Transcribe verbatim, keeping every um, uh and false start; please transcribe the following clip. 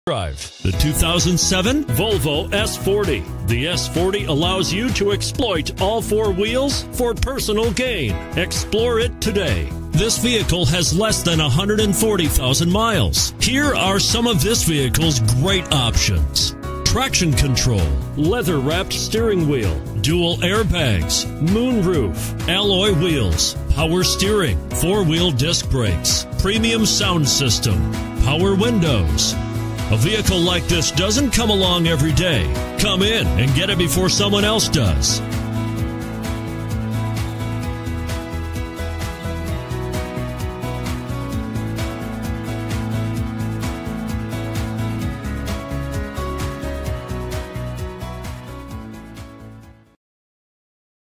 Drive the two thousand seven Volvo S forty. The S forty allows you to exploit all four wheels for personal gain. Explore it today. This vehicle has less than one hundred forty thousand miles. Here are some of this vehicle's great options: traction control, leather-wrapped steering wheel, dual airbags, moonroof, alloy wheels, power steering, four-wheel disc brakes, premium sound system, power windows. A vehicle like this doesn't come along every day. Come in and get it before someone else does.